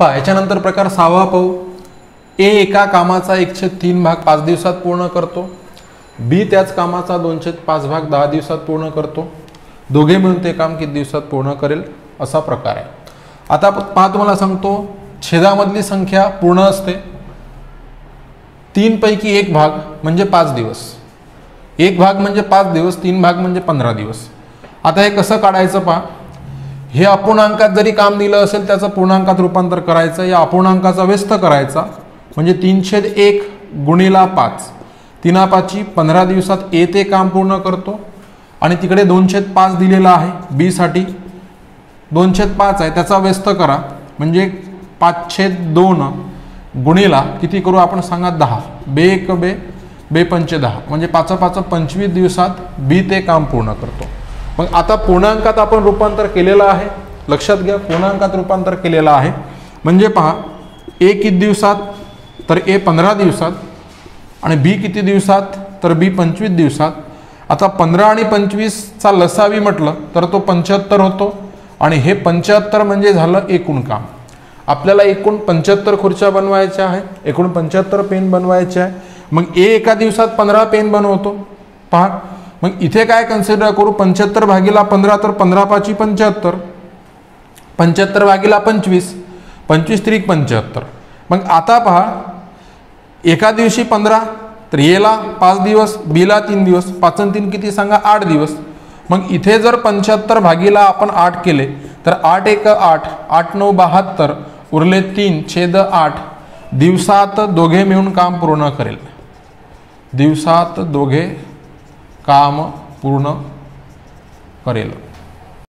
पहा याच्यानंतर प्रकार 6वा पाहू। ए एका कामाचा 1/3 भाग 5 दिवसात पूर्ण करतो, बी त्याच कामाचा 2/5 भाग 10 दिवसात पूर्ण करतो, दोघे मिळून ते काम किती दिवसात पूर्ण करेल, असा प्रकार आहे। आता पहा तुम्हाला सांगतो, छेदामधली संख्या पूर्ण असते, 3 पैकी 1 भाग म्हणजे 5 दिवस, 1 भाग म्हणजे 5 दिवस, 3 भाग म्हणजे 15 दिवस। आता हे कसं काढायचं पहा, हे अपूर्णांकात जरी काम दिलं असेल त्याचं पूर्णांकात रूपांतर करायचं, या अपूर्णांकाचा व्यस्त करायचा म्हणजे 3/1 गुणिला 5, 3×5 15 दिवसात ए ते काम पूर्ण करतो, आणि तिकडे 2/5 दिलेला आहे, बी साठी 2/5 आहे, त्याचा व्यस्त करा म्हणजे 5/2 गुणिला किती करू आपण सांगा 10, बे 1 बे, बे 5 10 म्हणजे 5×5 25 दिवसात बी ते काम पूर्ण करतो। मग आता पूर्णांकात आपण रूपांतर केलेलं आहे, लक्षात घ्या पूर्णांकात रूपांतर केलेलं आहे, म्हणजे पहा ए किती दिवसात तर ए 15 दिवसात आणि बी किती दिवसात तर बी 25 दिवसात। आता 15 आणि 25चा लसावी म्हटलं तर तो 75 होतो, आणि हे 75 म्हणजे झालं एकूण काम। आपल्याला एकूण 75 खुर्च्या बनवायच्या आहे, एकूण 75 पेन बनवायचे आहे। मग ए एका दिवसात 15 पेन बनवतो, पहा मग इथे काय कन्सिडर करू, 75 भागिला 15 तर 15×5 75, 75 भागिला 25, 25 त्रिक 75। मग आता पहा एका दिवशी 15 तर एला 5 दिवस, बीला 3 दिवस, 5 आणि 3 किती सांगा 8 दिवस। मग इथे जर 75 भागिला आपण 8 केले तर 8×1 8, 8×9 72, उरले 3/8 दिवसात दोघे मिळून काम पूर्ण करेल, दिवसात दोघे काम पूर्ण करेल।